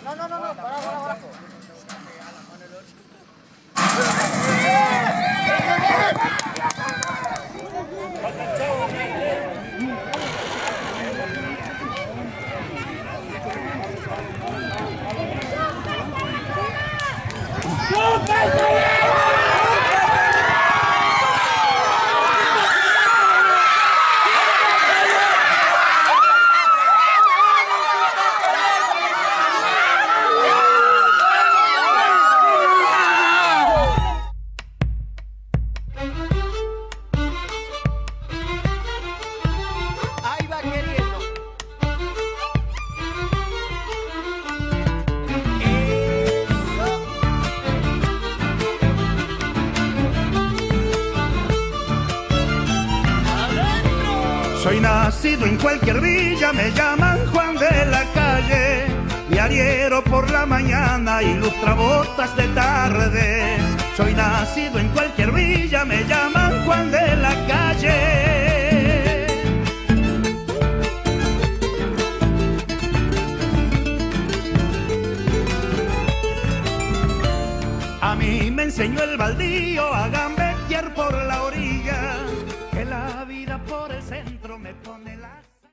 para. Ahí va queriendo. Soy nacido en cualquier villa, me llaman Juan de la Calle. Diariero por la mañana, ilustra botas de tarde. Soy nacido en cualquier villa, me llaman Juan de la Calle. A mí me enseñó el baldío a gambetear por la